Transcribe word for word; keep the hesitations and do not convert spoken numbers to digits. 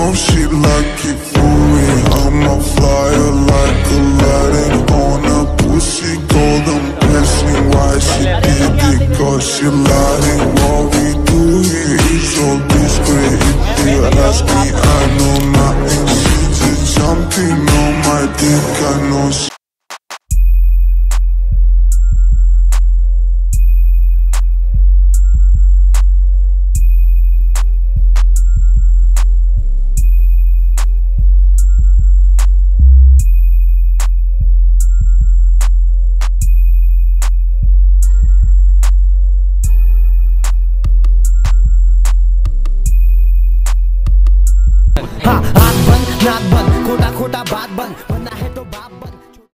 know she like it for me. I'm a flyer like Aladdin on a pussy golden blessing. Why she did it? Cause she lying. Whoa.